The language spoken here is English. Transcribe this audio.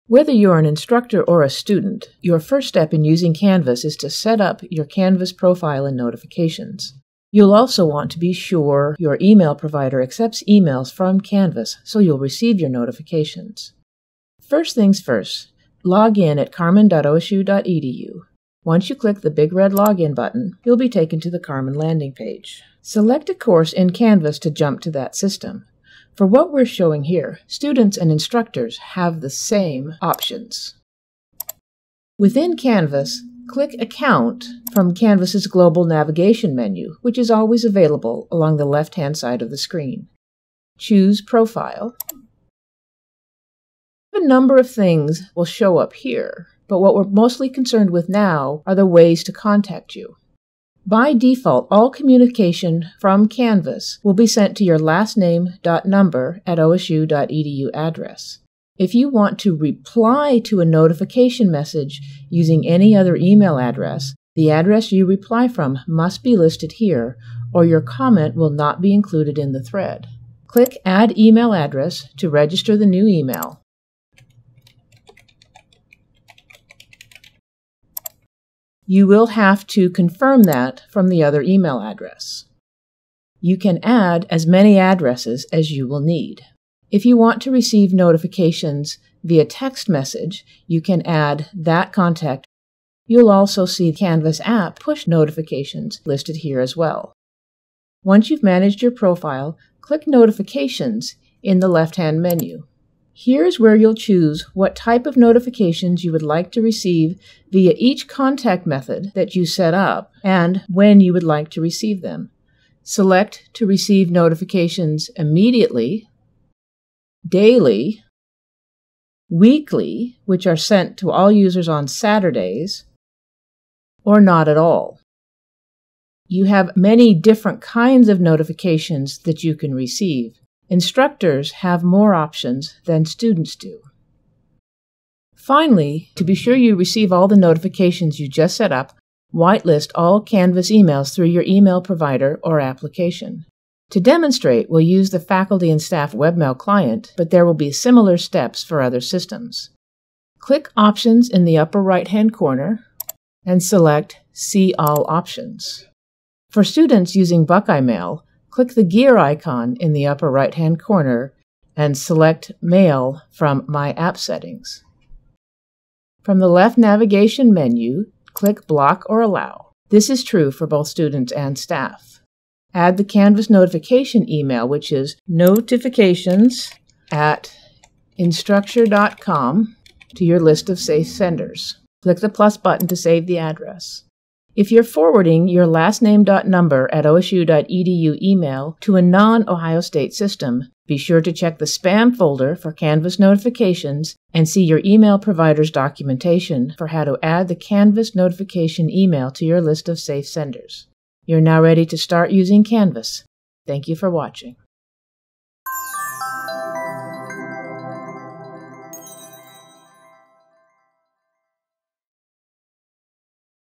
Whether you're an instructor or a student, your first step in using Canvas is to set up your Canvas profile and notifications. You'll also want to be sure your email provider accepts emails from Canvas so you'll receive your notifications. First things first, log in at carmen.osu.edu. Once you click the big red login button, you'll be taken to the Carmen landing page. Select a course in Canvas to jump to that system. For what we're showing here, students and instructors have the same options. Within Canvas, click Account from Canvas's global navigation menu, which is always available along the left-hand side of the screen. Choose Profile. A number of things will show up here, but what we're mostly concerned with now are the ways to contact you. By default, all communication from Canvas will be sent to your lastname.number@osu.edu address. If you want to reply to a notification message using any other email address, the address you reply from must be listed here, or your comment will not be included in the thread. Click Add Email Address to register the new email. You will have to confirm that from the other email address. You can add as many addresses as you will need. If you want to receive notifications via text message, you can add that contact. You'll also see Canvas app push notifications listed here as well. Once you've managed your profile, click Notifications in the left-hand menu. Here's where you'll choose what type of notifications you would like to receive via each contact method that you set up and when you would like to receive them. Select to receive notifications immediately, daily, weekly, which are sent to all users on Saturdays, or not at all. You have many different kinds of notifications that you can receive. Instructors have more options than students do. Finally, to be sure you receive all the notifications you just set up, whitelist all Canvas emails through your email provider or application. To demonstrate, we'll use the faculty and staff webmail client, but there will be similar steps for other systems. Click Options in the upper right-hand corner and select See All Options. For students using Buckeye Mail, click the gear icon in the upper right-hand corner and select Mail from My App Settings. From the left navigation menu, click Block or Allow. This is true for both students and staff. Add the Canvas notification email, which is notifications@instructure.com, to your list of safe senders. Click the plus button to save the address. If you're forwarding your lastname.number@osu.edu email to a non-Ohio State system, be sure to check the spam folder for Canvas notifications and see your email provider's documentation for how to add the Canvas notification email to your list of safe senders. You're now ready to start using Canvas. Thank you for watching.